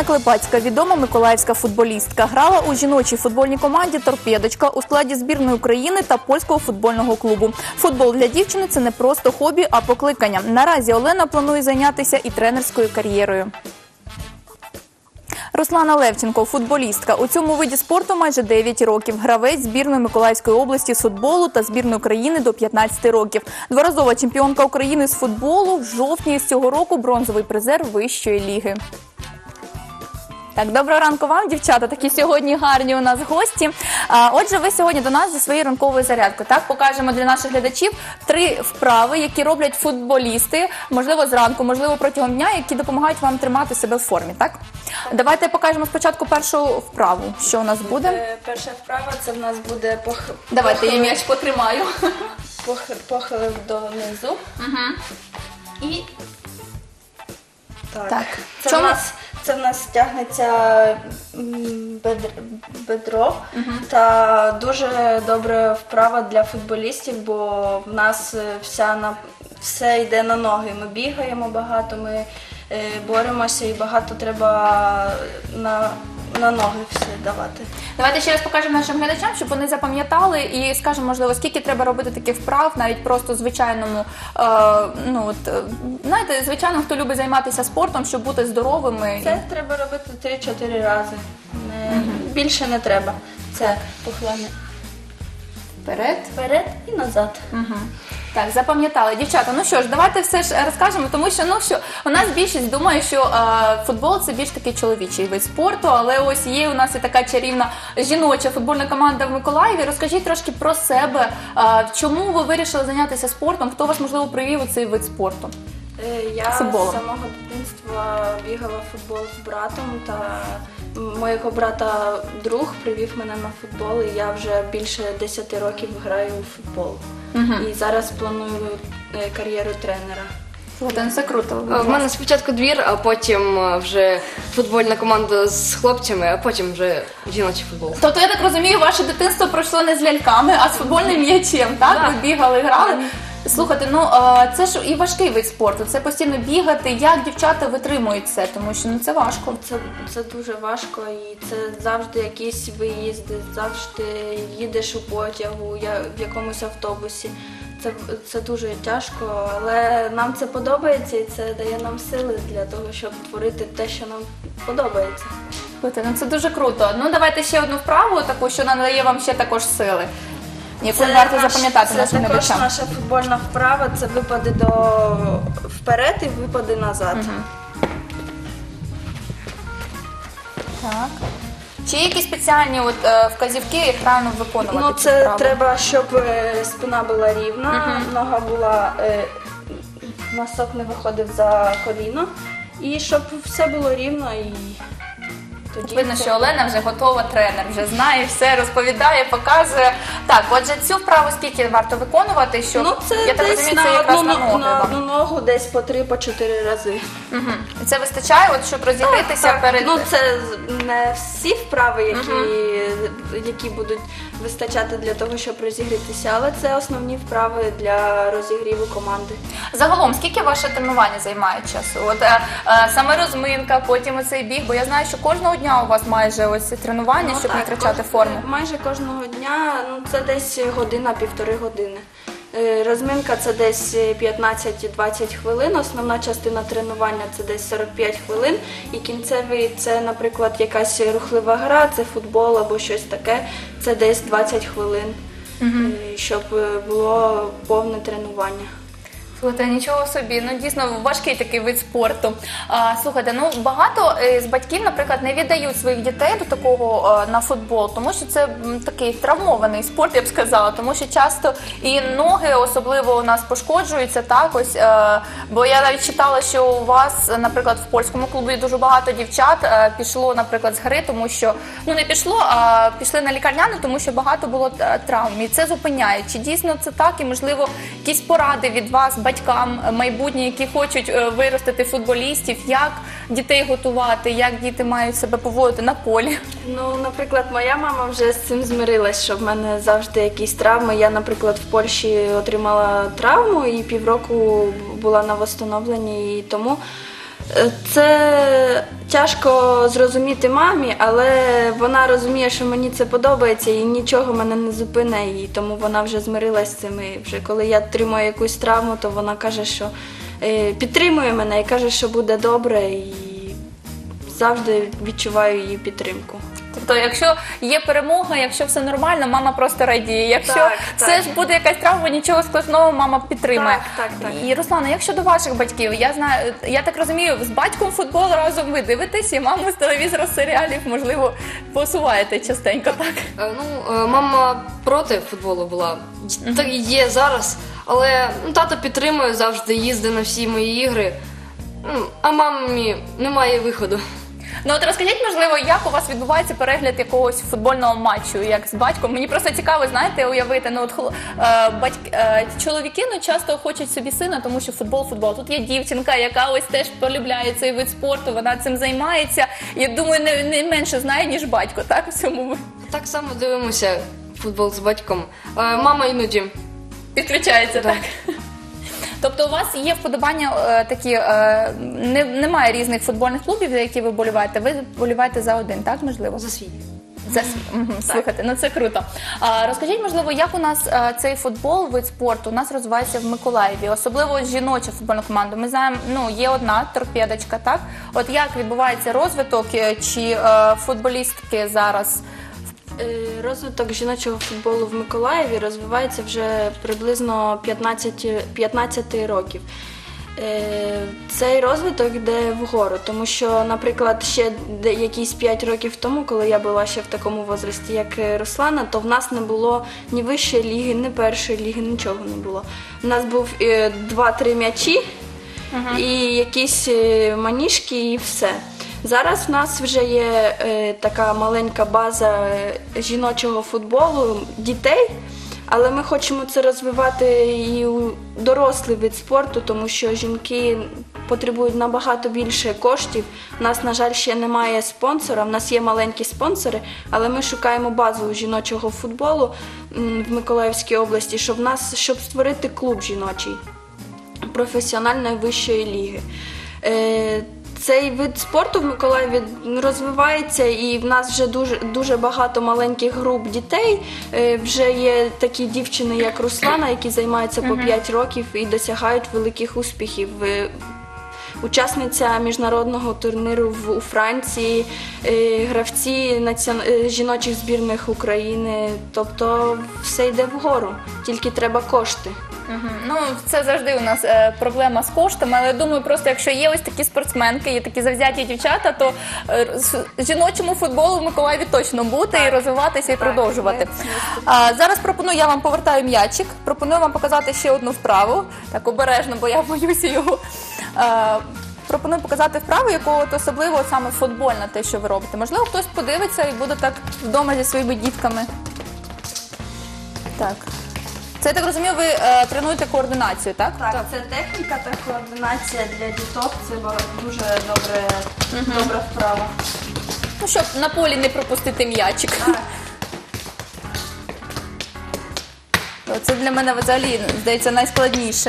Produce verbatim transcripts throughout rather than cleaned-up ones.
Світлана Клепацька, відома миколаївська футболістка, грала у жіночій футбольній команді «Торпедочка» у складі збірної України та польського футбольного клубу. Футбол для дівчини – це не просто хобі, а покликання. Наразі Олена планує зайнятися і тренерською кар'єрою. Руслана Левченко – футболістка. У цьому виді спорту майже дев'ять років. Гравець збірної Миколаївської області з футболу та збірної країни до п'ятнадцяти років. Дворазова чемпіонка України з футболу, в жовтні з цього року бронзовий призер вищої ліги. Так, доброго ранку вам, дівчата. Такі сьогодні гарні у нас гості. А, отже, ви сьогодні до нас зі своєю ранковою зарядкою. Так, покажемо для наших глядачів три вправи, які роблять футболісти, можливо, зранку, можливо, протягом дня, які допомагають вам тримати себе в формі, так? Давайте покажемо спочатку першу вправу. Що у нас буде? Перша вправа – це в нас буде пох... Давайте, похилив... я м'яч потримаю. Пох... Похилив донизу. Угу. І так. Так. Це, Чому? в нас, це в нас тягнеться бедро, бедро Угу. та дуже добра вправа для футболістів, бо в нас вся на... все йде на ноги. Ми бігаємо багато, ми е, боремося і багато треба на... на ноги все давати. Давайте ще раз покажемо нашим глядачам, щоб вони запам'ятали і скажемо, можливо, скільки треба робити таких вправ, навіть просто звичайному, е, ну от, е, знаєте, звичайно, хто любить займатися спортом, щоб бути здоровими. Це треба робити три-чотири рази. Не, угу. Більше не треба. Це похилення Вперед. Вперед і назад. Угу. Так, запам'ятали. Дівчата, ну що ж, давайте все ж розкажемо, тому що, ну, що у нас більшість думає, що е, футбол – це більш такий чоловічий вид спорту, але ось є у нас і така чарівна жіноча футбольна команда в Миколаєві. Розкажіть трошки про себе, е, чому ви вирішили зайнятися спортом, хто вас, можливо, привів у цей вид спорту? Я Футболом. з самого дитинства бігала в футбол з братом, та моєго брата друг привів мене на футбол, і я вже більше десяти років граю у футбол. Угу. І зараз планую кар'єру тренера. Слухайте, ну це круто. В мене спочатку двір, а потім вже футбольна команда з хлопцями, а потім вже жіночий футбол. Тобто, я так розумію, ваше дитинство пройшло не з ляльками, а з футбольним м'ячем, так? Так. Ви бігали, грали. Слухайте, ну це ж і важкий вид спорту, це постійно бігати. Як дівчата витримують це? Тому що ну, це важко. Це, це дуже важко, і це завжди якісь виїзди, завжди їдеш у потягу, я в якомусь автобусі. Це, це дуже тяжко, але нам це подобається, і це дає нам сили для того, щоб творити те, що нам подобається. Слухайте, ну це дуже круто. Ну давайте ще одну вправу, таку, що надає вам ще також сили. Яку варто наш- запам'ятати нашим Це також глядачам. наша футбольна вправа, це випади до вперед і випади назад. Мгм. Так. Чи є якісь спеціальні от, е, вказівки, як правильно виконувати Ну, ці це вправи? треба, щоб е, спина була рівна, Мгм. нога була, е, носок не виходив за коліно, і щоб все було рівно, і тоді... Видно, це- що Олена вже готова тренер, вже знає, все розповідає, показує. Так, отже, цю вправу скільки варто виконувати, щоб, Ну, це я так десь розумію, на, це якраз одну, на ноги на вам. одну ногу десь по три, по чотири рази. Мгм. І це вистачає, от, щоб розігрітися Так, перед... ну це не всі вправи, які, які будуть вистачати для того, щоб розігрітися, але це основні вправи для розігріву команди. Загалом, скільки ваше тренування займає часу? От е, е, саме розминка, потім оцей біг, бо я знаю, що кожного дня у вас майже ось ці тренування, Ну, щоб так, не втрачати кож- форму. Майже кожного дня, ну це десь година-півтори години. Е, Розминка це десь п'ятнадцять-двадцять хвилин, основна частина тренування це десь сорок п'ять хвилин, і кінцевий це, наприклад, якась рухлива гра, це футбол або щось таке, це десь двадцять хвилин, е, щоб е, було повне тренування. Слухайте, нічого собі, ну дійсно важкий такий вид спорту. А, слухайте, ну багато е, з батьків, наприклад, не віддають своїх дітей до такого е, на футбол, тому що це м, такий травмований спорт, я б сказала, тому що часто і ноги особливо у нас пошкоджуються, так ось, е, бо я навіть читала, що у вас, наприклад, в польському клубі дуже багато дівчат е, пішло, наприклад, з гри, тому що, ну не пішло, а пішли на лікарняну, тому що багато було е, травм, і це зупиняє. Чи дійсно це так, і можливо якісь поради від вас, батькам майбутні, які хочуть е, виростити футболістів, як дітей готувати, як діти мають себе поводити на полі? Ну, наприклад, моя мама вже з цим змирилась, що в мене завжди якісь травми. Я, наприклад, в Польщі отримала травму і півроку була на восстановленні, і тому Е, Це тяжко зрозуміти мамі, але вона розуміє, що мені це подобається і нічого мене не зупине, і тому вона вже змирилась з цим. І вже коли я отримую якусь травму, то вона каже, що е, підтримує мене і каже, що буде добре, і завжди відчуваю її підтримку. Тобто, якщо є перемога, якщо все нормально, мама просто радіє. Якщо Так, все так. ж буде якась травма, нічого складного, мама підтримує. Так, так, так. І Руслана, як щодо ваших батьків, я знаю, я так розумію, з батьком футбол разом ви дивитесь, і маму з телевізора, з серіалів, можливо, посуваєте частенько, так? Е, Ну, е, мама проти футболу була, так і є зараз, але ну, тато підтримує завжди, їздить на всі мої ігри, ну, а мамі немає виходу. Ну от розкажіть, можливо, як у вас відбувається перегляд якогось футбольного матчу, як з батьком? Мені просто цікаво, знаєте, уявити, ну от хло- е, батьки, е, чоловіки ну, часто хочуть собі сина, тому що футбол, футбол. Тут є дівчинка, яка ось теж полюбляє цей вид спорту, вона цим займається. Я думаю, не, не менше знає, ніж батько, так? В цьому Так само дивимося футбол з батьком. Е, Мама іноді. підключається, Да. так? Тобто у вас є вподобання е, такі, е, не, немає різних футбольних клубів, за які ви боліваєте, ви боліваєте за один, так, можливо? За свій. За свій. Мгм, слухайте, ну це круто. А, розкажіть, можливо, як у нас е, цей футбол, вид спорту, у нас розвивається в Миколаєві, особливо жіноча футбольна команда. Ми знаємо, ну є одна торпедочка, так? От як відбувається розвиток, е, чи е, футболістки зараз? Е, Розвиток жіночого футболу в Миколаєві розвивається вже приблизно п'ятнадцять, п'ятнадцять років. Е, Цей розвиток йде вгору, тому що, наприклад, ще де- якісь п'ять років тому, коли я була ще в такому возрасті, як е, Руслана, то в нас не було ні вищої ліги, ні першої ліги, нічого не було. У нас був е, два-три м'ячі і якісь е, маніжки, і все. Зараз в нас вже є е, така маленька база е, жіночого футболу, дітей, але ми хочемо це розвивати і у дорослий вид спорту, тому що жінки потребують набагато більше коштів. У нас, на жаль, ще немає спонсора, в нас є маленькі спонсори, але ми шукаємо базу жіночого футболу м, в Миколаївській області, щоб в нас, щоб створити клуб жіночий професіональної вищої ліги. Е, Цей вид спорту в Миколаєві розвивається, і в нас вже дуже, дуже багато маленьких груп дітей. Е, Вже є такі дівчини, як Руслана, які займаються по п'ять років і досягають великих успіхів. Е, Учасниця міжнародного турніру в- у Франції, е, гравці націон... е, жіночих збірних України. Тобто все йде вгору, тільки треба кошти. Мгм. Ну, це завжди у нас е, проблема з коштами, але я думаю, просто якщо є ось такі спортсменки, є такі завзяті дівчата, то е, з- жіночому футболу в Миколаєві точно бути і розвиватися, і продовжувати. ми- А, зараз пропоную, я вам повертаю м'ячик, пропоную вам показати ще одну вправу, так обережно, бо я боюся його. Е, пропоную показати вправу, яку от особливо от саме футбольна, те, що ви робите. Можливо, хтось подивиться і буде так вдома зі своїми дітками. Так. Це, я так розумію, ви е, тренуєте координацію, так? Так, це техніка та координація для діток. Це ба- дуже добре, добра вправа. Ну, щоб на полі не пропустити м'ячик. То Це для мене взагалі, здається, найскладніше.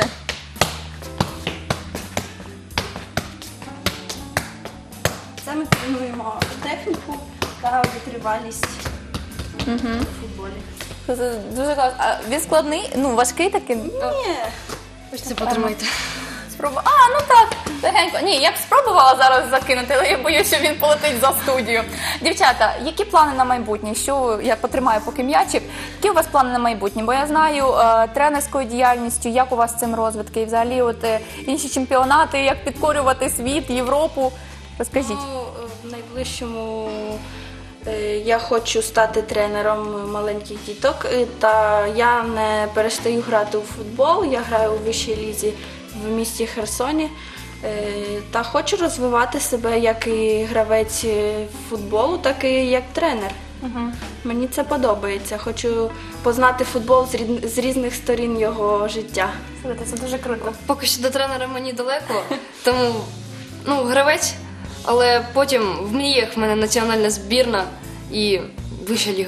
Це ми тренуємо техніку та витривалість в футболі. Це дуже класно. А він складний, ну важкий такий. Ні, Ось це потримайте. Спробу... А, ну так, легенько. Ні, я б спробувала зараз закинути, але я боюся, що він полетить за студію. Дівчата, які плани на майбутнє? Що я потримаю поки м'ячик? Які у вас плани на майбутнє? Бо я знаю е, тренерською діяльністю, як у вас з цим розвитки, і взагалі от, е, інші чемпіонати, як підкорювати світ, Європу. Розкажіть. ну, в найближчому е, я хочу стати тренером маленьких діток, е, та я не перестаю грати у футбол, я граю у вищій лізі в місті Херсоні. Е, Та хочу розвивати себе як і гравець е, футболу, так і як тренер. Мені це подобається. Хочу познати футбол з рід- з різних сторін його життя. Слухайте, це дуже круто. Поки що до тренера мені далеко, тому ну, гравець, але потім в мріях в мене національна збірна і вища ліга.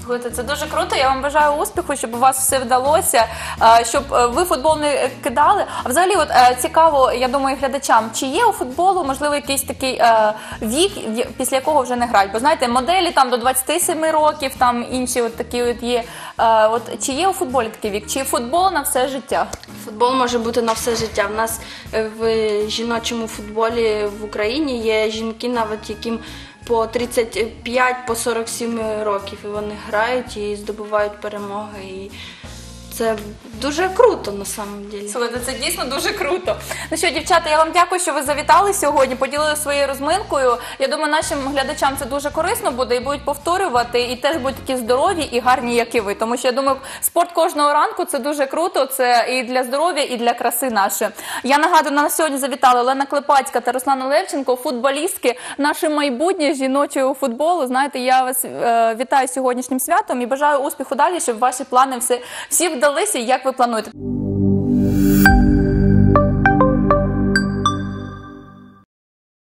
Слухайте, це дуже круто. Я вам бажаю успіху, щоб у вас все вдалося, е, щоб е, ви футбол не кидали. А взагалі, от е, цікаво, я думаю, глядачам, чи є у футболу, можливо, якийсь такий е, вік, в- після якого вже не грають? Бо знаєте, моделі там до двадцяти семи років, там інші от такі от є. Е, от чи є у футболі такий вік? Чи футбол на все життя? Футбол може бути на все життя. В нас е, в жіночому футболі в Україні є жінки, навіть яким по тридцять п'ять, по сорок сім років, і вони грають і здобувають перемоги. І це дуже круто на самом деле. Слухайте, це дійсно дуже круто. Ну що, дівчата, я вам дякую, що ви завітали сьогодні, поділилися своєю розминкою. Я думаю, нашим глядачам це дуже корисно буде і будуть повторювати, і теж будуть такі здорові і гарні, як і ви. Тому що я думаю, спорт кожного ранку це дуже круто, це і для здоров'я, і для краси нашої. Я нагадую, на нас сьогодні завітали Олена Клепацька та Руслана Левченко, футболістки, наше майбутнє жіночого футболу. Знаєте, я вас е, вітаю з сьогоднішнім святом і бажаю успіху далі, щоб ваші плани все, всі вдалися, як ви плануєте.